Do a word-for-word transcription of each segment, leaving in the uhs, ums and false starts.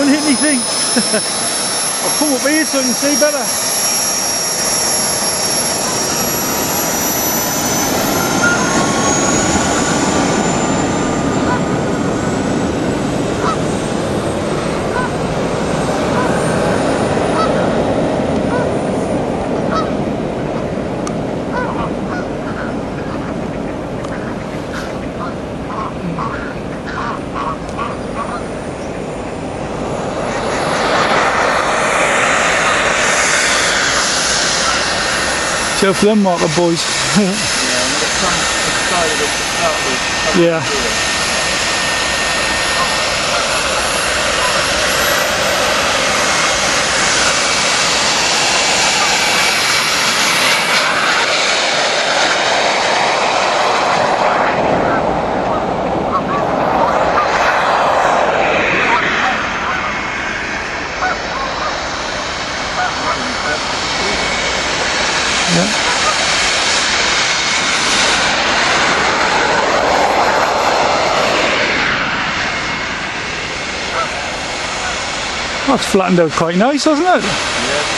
haven't hit anything. I'll come up here so I can see better. Go for them marker boys. Yeah, I'm going to try and start with. Yeah. Yeah. That's flattened out quite nice, hasn't it? Yeah.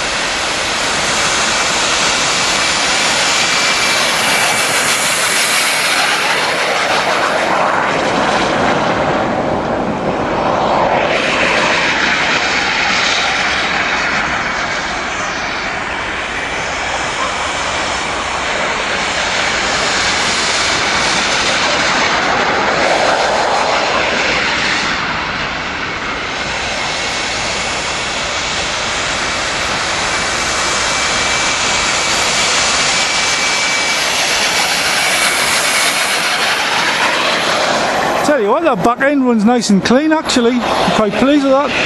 Tell you what, that back end runs nice and clean actually. I'm quite pleased with that.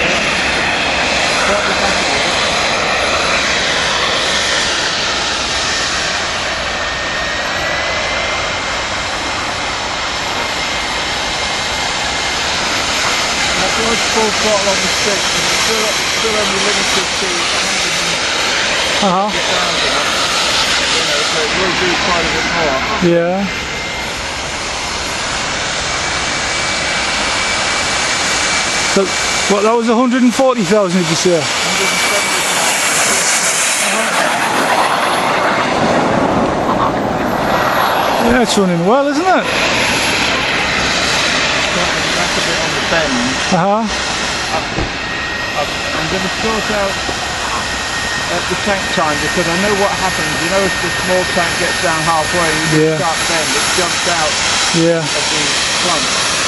That's a large full throttle on the stick, but it's still, still only limited to one hundred thousand. Uh-huh. You know, so it will do quite a bit more. Yeah. So, what, that was one hundred forty thousand, did you say? one hundred seventy thousand. Yeah, it's running well, isn't it? That's a bit on the bend. Uh-huh. I'm going to sort out at the tank time because I know what happens. You know, if the small tank gets down halfway, you Yeah. start bend, it jumps out Yeah. of the plump.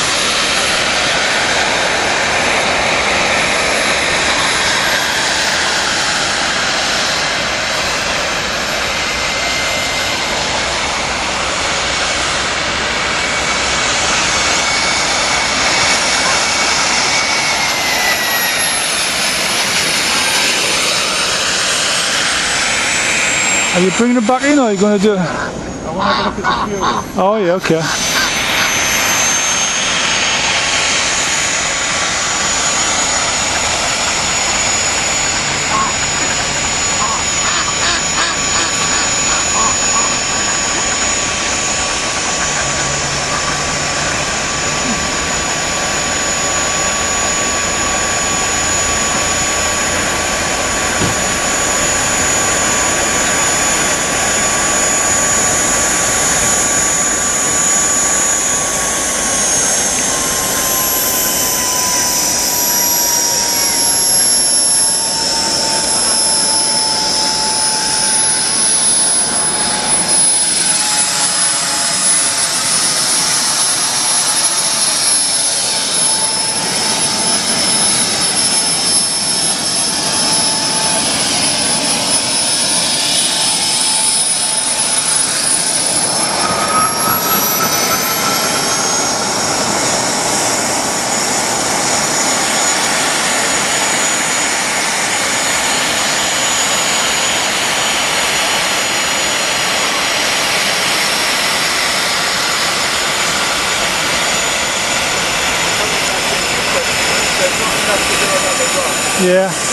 Are you bringing it back in or are you going to do it? I want to have a look at the fuel. Oh yeah, okay. Yeah.